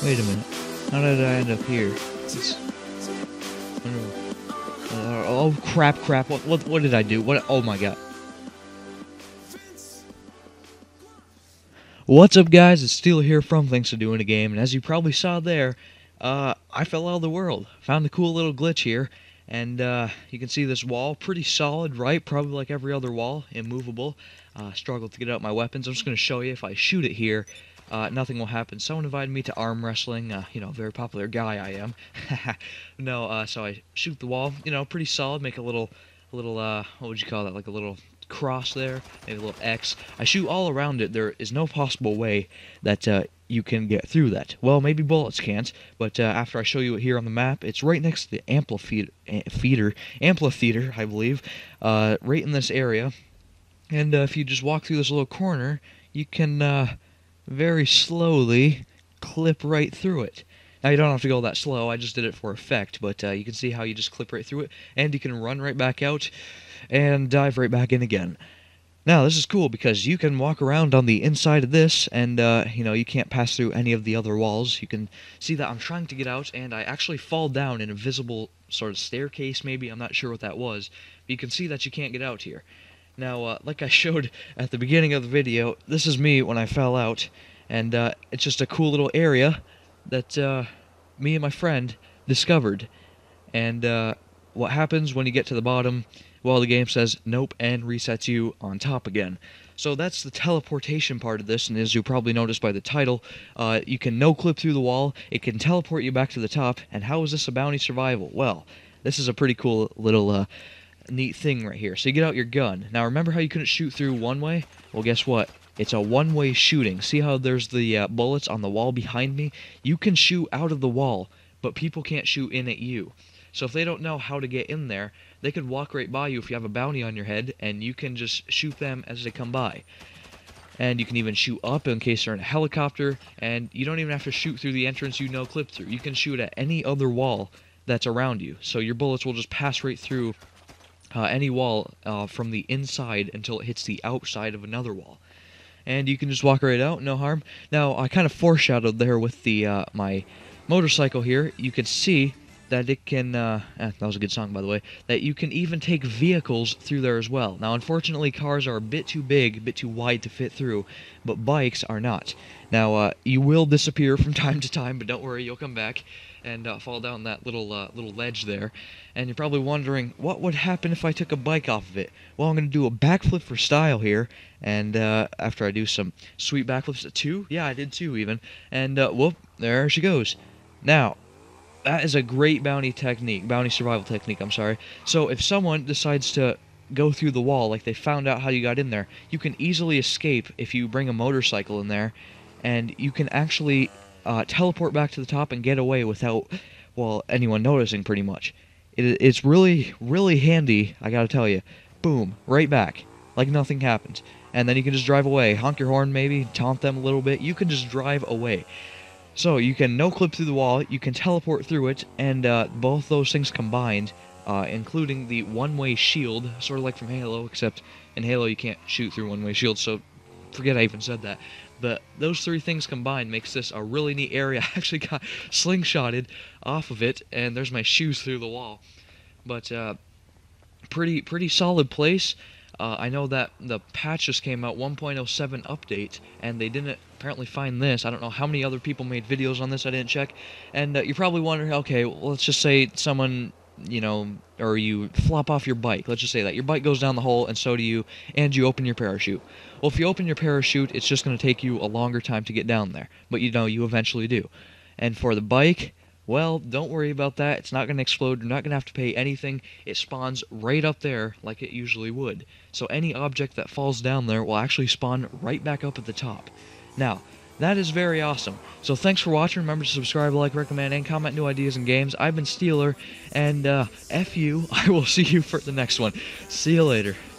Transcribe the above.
Wait a minute. How did I end up here? Oh crap! What did I do? What? Oh my god! What's up, guys? It's Steel here from Thanks for Doing a Game, and as you probably saw there, I fell out of the world. Found a cool little glitch here, and you can see this wall, pretty solid, right? Probably like every other wall, immovable. Struggled to get out my weapons. I'm just going to show you if I shoot it here, nothing will happen. Someone invited me to arm wrestling. You know, very popular guy I am. No, so I shoot the wall. You know, pretty solid. Make a little, what would you call that? Like a little cross there, maybe a little X. I shoot all around it. There is no possible way that you can get through that. Well, maybe bullets can't, but after I show you it here on the map, it's right next to the amphitheater, I believe, right in this area. And if you just walk through this little corner, you can very slowly clip right through it. Now, you don't have to go that slow, I just did it for effect, but you can see how you just clip right through it, and you can run right back out and dive right back in again. Now, this is cool because you can walk around on the inside of this, and, you know, you can't pass through any of the other walls. You can see that I'm trying to get out, and I actually fall down in a visible sort of staircase, maybe. I'm not sure what that was, but you can see that you can't get out here. Now, like I showed at the beginning of the video, this is me when I fell out, and it's just a cool little area that me and my friend discovered. And what happens when you get to the bottom? Well, the game says nope and resets you on top again. So that's the teleportation part of this, and as you probably noticed by the title, you can no-clip through the wall, it can teleport you back to the top, and how is this a bounty survival? Well, this is a pretty cool little neat thing right here. So you get out your gun. Now remember how you couldn't shoot through one way? Well, guess what? It's a one-way shooting. See how there's the bullets on the wall behind me? You can shoot out of the wall, but people can't shoot in at you. So if they don't know how to get in there, they could walk right by you if you have a bounty on your head, and you can just shoot them as they come by. And you can even shoot up in case they're in a helicopter, and you don't even have to shoot through the entrance you no-clip through. You can shoot at any other wall that's around you. So your bullets will just pass right through any wall from the inside until it hits the outside of another wall. And you can just walk right out, no harm. Now, I kind of foreshadowed there with the my motorcycle here. You can see that it can, that was a good song by the way, that you can even take vehicles through there as well. Now unfortunately cars are a bit too big, a bit too wide to fit through, but bikes are not. Now you will disappear from time to time, but don't worry, you'll come back and fall down that little ledge there. And you're probably wondering, what would happen if I took a bike off of it? Well, I'm going to do a backflip for style here, and after I do some sweet backflips at 2, yeah, I did 2 even, and whoop, there she goes. Now, that is a great bounty survival technique, I'm sorry. So if someone decides to go through the wall, like they found out how you got in there, you can easily escape if you bring a motorcycle in there, and you can actually teleport back to the top and get away without, well, anyone noticing pretty much. It's really, really handy, I gotta tell you. Boom, right back, like nothing happened. And then you can just drive away, honk your horn maybe, taunt them a little bit, you can just drive away. So you can no-clip through the wall, you can teleport through it, and both those things combined, including the one-way shield, sort of like from Halo, except in Halo you can't shoot through one-way shields, so forget I even said that. But those 3 things combined makes this a really neat area. I actually got slingshotted off of it, and there's my shoes through the wall. But pretty solid place. I know that the patch just came out, 1.07 update, and they didn't apparently find this. I don't know how many other people made videos on this, I didn't check. And you're probably wondering, okay, well, let's just say someone, you know, or you flop off your bike. Let's just say that. Your bike goes down the hole, and so do you, and you open your parachute. Well, if you open your parachute, it's just going to take you a longer time to get down there. But, you know, you eventually do. And for the bike, well, don't worry about that. It's not going to explode. You're not going to have to pay anything. It spawns right up there like it usually would. So any object that falls down there will actually spawn right back up at the top. Now, that is very awesome. So thanks for watching. Remember to subscribe, like, recommend, and comment new ideas and games. I've been Steeler, and F you. I will see you for the next one. See you later.